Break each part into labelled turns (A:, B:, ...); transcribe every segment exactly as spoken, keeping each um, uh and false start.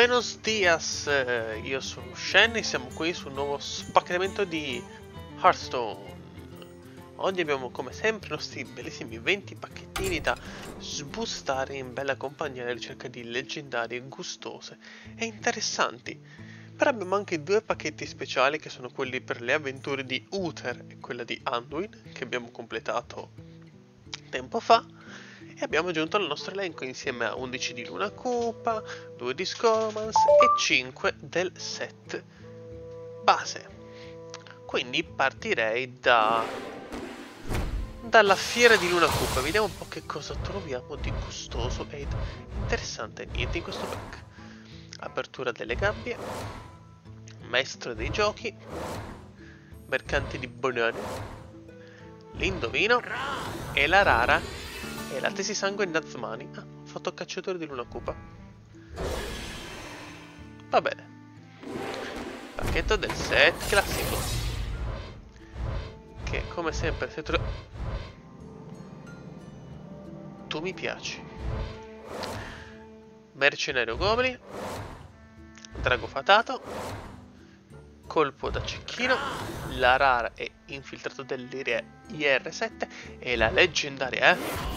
A: Buenos dias, eh, io sono Shen e siamo qui sul nuovo spacchettamento di Hearthstone. Oggi abbiamo come sempre i nostri bellissimi venti pacchettini da sbustare in bella compagnia alla ricerca di leggendarie gustose e interessanti. Però abbiamo anche due pacchetti speciali che sono quelli per le avventure di Uther e quella di Anduin che abbiamo completato tempo fa. E abbiamo aggiunto al nostro elenco insieme a undici di Luna Cupa, due di Scholomance e cinque del set base. Quindi partirei da dalla fiera di Luna Cupa. Vediamo un po' che cosa troviamo di gustoso ed interessante. Niente in questo pack. Apertura delle gabbie, maestro dei giochi, mercante di banane, l'indovino e la rara e la tesi sangue Nazmani. Ah, fotocacciatore di Luna Cupa. Va bene. Pacchetto del set classico. Che come sempre se tu... tu mi piaci. Mercenario Goblin. Drago fatato. Colpo da cecchino. La rara è infiltrato dell'I R sette. E la leggendaria è...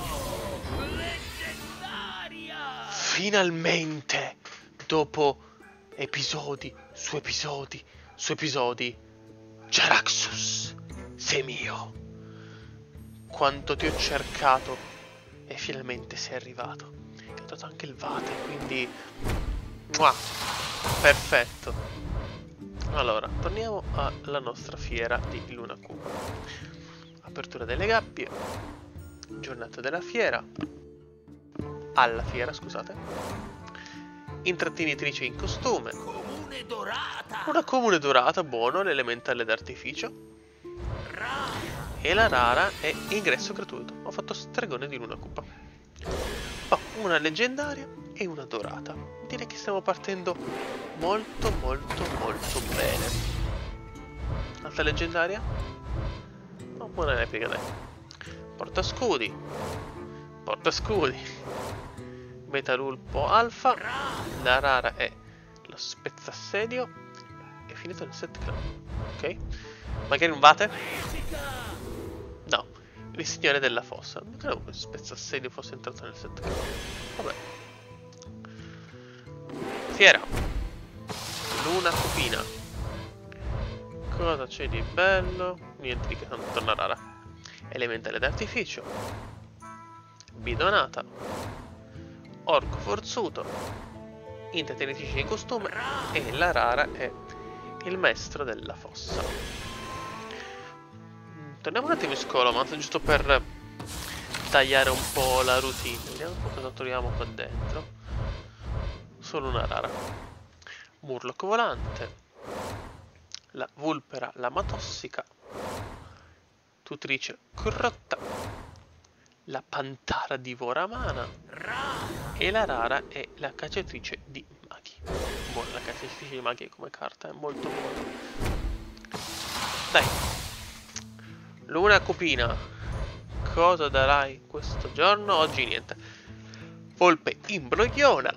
A: Finalmente, dopo episodi su episodi su episodi, Jaraxxus, sei mio. Quanto ti ho cercato e finalmente sei arrivato. E ho dato anche il Vate, quindi... Mua, perfetto. Allora, torniamo alla nostra fiera di Luna Cupa. Apertura delle gabbie, giornata della fiera. Alla fiera, scusate. Intrattenitrice in costume. Comune dorata. Una comune dorata, buono, l'elementale d'artificio. E la rara è ingresso gratuito. Ho fatto stregone di Luna Cupa. Oh, una leggendaria e una dorata. Direi che stiamo partendo molto molto molto bene. Altra leggendaria? Oh, buona replica, dai. Portascudi. Portascudi. Metalulpo alfa. La rara è lo spezzassedio. È finito nel set club. Ok. Magari un Vate? No. Il signore della fossa. Non credo che lo spezzassedio fosse entrato nel set club. Vabbè. Fiera. Luna Cupina. Cosa c'è di bello? Niente di che, tanto una rara. Elementale d'artificio. Bidonata. Orco forzuto, intrattenitrice di costume e la rara è il maestro della fossa. Torniamo un attimo in Scholomance giusto per tagliare un po' la routine. Vediamo un po' cosa troviamo qua dentro. Solo una rara. Murloc volante, la Vulpera lama tossica, tutrice corrotta, la Pantara divora mana e la rara è la cacciatrice di maghi. Buona la cacciatrice di maghi come carta, è molto buona. Dai. Luna Cupina. Cosa darai questo giorno? Oggi niente. Volpe imbrogliona.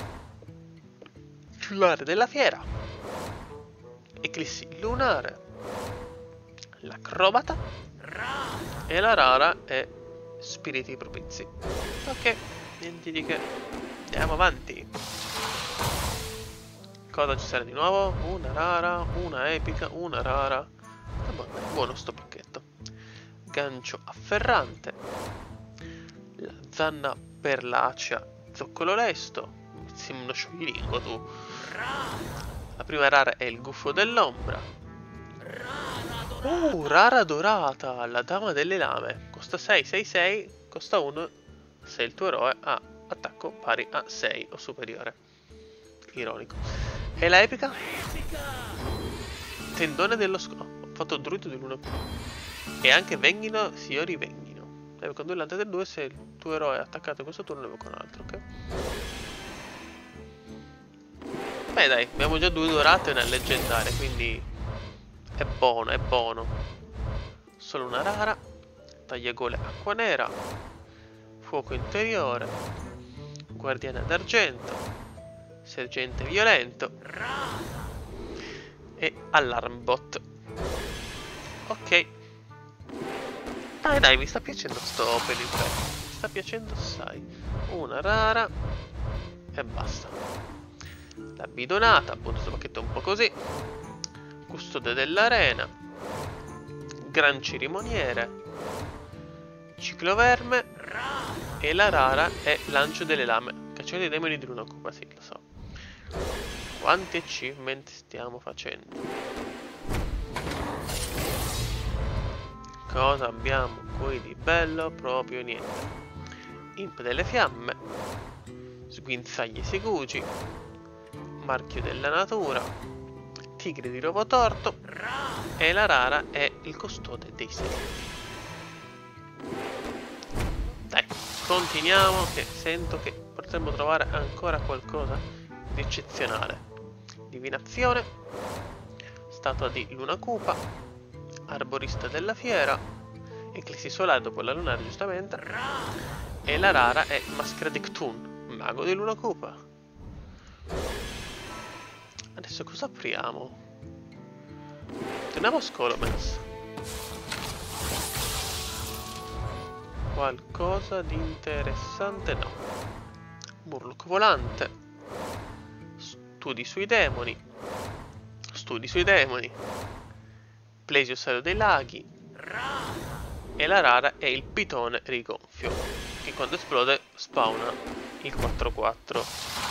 A: Giullare della fiera. Eclissi lunare. L'acrobata. E la rara è spiriti propizi. Ok. Niente di che. Andiamo avanti. Cosa ci sarà di nuovo? Una rara, una epica, una rara. Ah, buono, buono sto pacchetto. Gancio afferrante. La zanna perlacea. Zoccolo lesto. Sembra uno scioglilingo tu. La prima rara è il gufo dell'ombra. Uh, rara dorata. La dama delle lame. Costa sei, sei, sei. Costa uno. Se il tuo eroe ha attacco pari a sei o superiore. Ironico. E la epica? Tendone dello sco... Ho fatto druido di Luna Cupa. E anche Venghino, Signori Venghino. Deve con due l'altra del due se il tuo eroe è attaccato in questo turno deve con un altro, ok? Beh dai, abbiamo già due dorate e una leggendaria, quindi è buono, è buono. Solo una rara. Tagliagole acqua nera. Fuoco interiore, guardiana d'argento, sergente violento e Alarmbot. Ok. Dai dai, mi sta piacendo sto per il pet. Mi sta piacendo assai. Una rara e basta. La bidonata, appunto questo pacchetto un po' così. Custode dell'arena. Gran cerimoniere. Cicloverme. E la rara è lancio delle lame. Cacciatore dei demoni di luna cupa, sì, lo so. Quanti achievement stiamo facendo? Cosa abbiamo qui di bello? Proprio niente. Imp delle fiamme. Sguinzagli segugi. Marchio della natura. Tigre di Robotorto. E la rara è il custode dei segreti. Dai, continuiamo che sento che potremmo trovare ancora qualcosa di eccezionale. Divinazione. Statua di luna cupa. Arborista della fiera. Eclissi solare dopo la lunare, giustamente. E la rara è Maschera di Cthulhu, mago di luna cupa. Adesso cosa apriamo? Torniamo a Scholomance. Qualcosa di interessante? No. Murloc volante. Studi sui demoni. Studi sui demoni. Plesiosario dei laghi. E la rara è il pitone rigonfio, che quando esplode spawna il quattro quattro.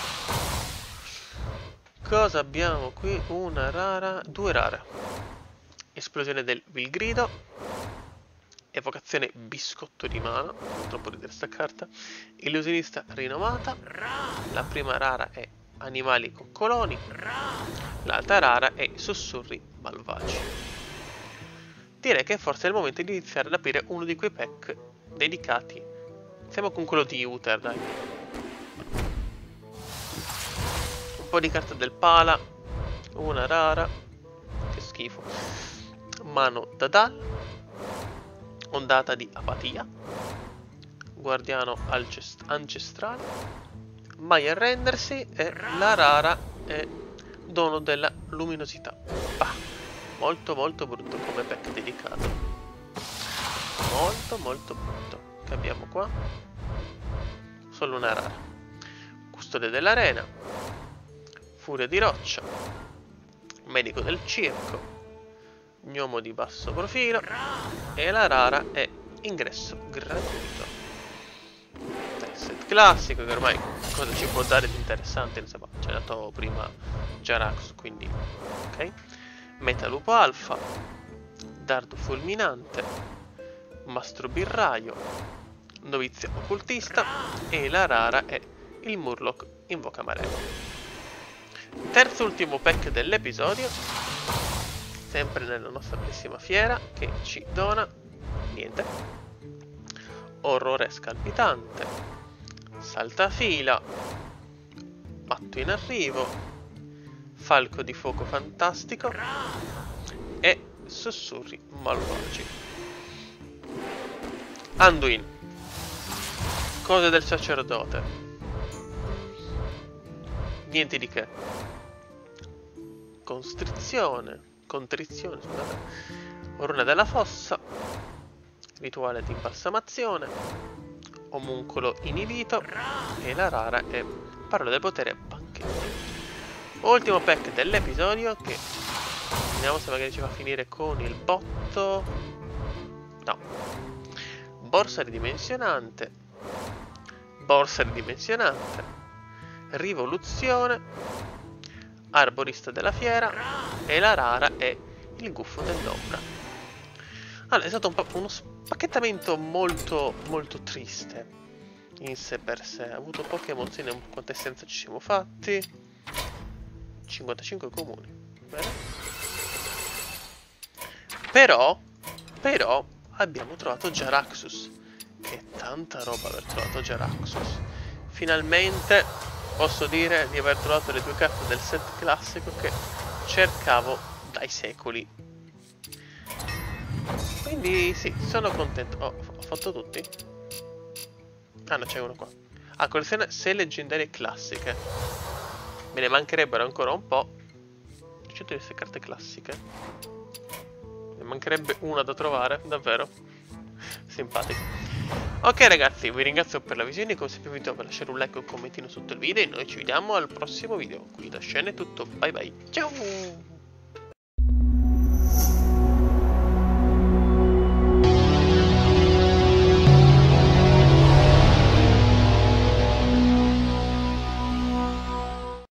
A: Cosa abbiamo qui? Una rara, due rare. Esplosione del Vilgrido. Evocazione biscotto di mana, troppo ridere sta carta. Illusionista rinomata. La prima rara è animali coccoloni. L'altra rara è sussurri malvagi. Direi che forse è il momento di iniziare ad aprire uno di quei pack dedicati. Iniziamo con quello di Uther, dai. Un po' di carta del Pala. Una rara. Che schifo. Mano Dadal. Ondata di apatia. Guardiano ancestrale. Mai arrendersi. E la rara è dono della luminosità. Bah. Molto molto brutto come pack dedicato. Molto molto brutto. Che abbiamo qua? Solo una rara. Custode dell'arena. Furia di roccia. Medico del circo. Gnomo di basso profilo. E la rara è ingresso gratuito. Set classico, che ormai cosa ci può dare di interessante? Insomma, ci ha dato prima Jarax, quindi ok. Metalupo alfa. Dardo fulminante. Mastro birraio. Novizio occultista. E la rara è il Murloc invoca marea. Terzo ultimo pack dell'episodio. Sempre nella nostra bellissima fiera, che ci dona niente. Orrore scalpitante. Saltafila. Matto in arrivo. Falco di fuoco fantastico. E sussurri malvagi. Anduin. Cose del sacerdote. Niente di che. Constrizione. Contrizione, scusate. Runa della fossa. Rituale di imbalsamazione. Omuncolo inibito. E la rara è parola del potere banchetto. Ultimo pack dell'episodio, che vediamo se magari ci fa finire con il botto. No. Borsa ridimensionante. Borsa ridimensionante. Rivoluzione. Arborista della fiera. E la rara è il guffo dell'ombra. Allora, è stato un uno spacchettamento molto molto triste in sé per sé. Ha avuto poche emozioni. Quante essenze ci siamo fatti? cinquantacinque comuni. Bene. Però, però, abbiamo trovato Jaraxxus. Che tanta roba aver trovato Jaraxxus. Finalmente posso dire di aver trovato le due carte del set classico che cercavo dai secoli. Quindi sì, sono contento. Oh, ho fatto tutti? Ah no, c'è uno qua. Ah, collezione sei leggendarie classiche. Me ne mancherebbero ancora un po'. C'è tutte queste carte classiche. Ne mancherebbe una da trovare, davvero. Simpatico. Ok ragazzi, vi ringrazio per la visione. Come sempre vi invito a lasciare un like o un commentino sotto il video. E noi ci vediamo al prossimo video. Qui da Scene è tutto. Bye bye. Ciao!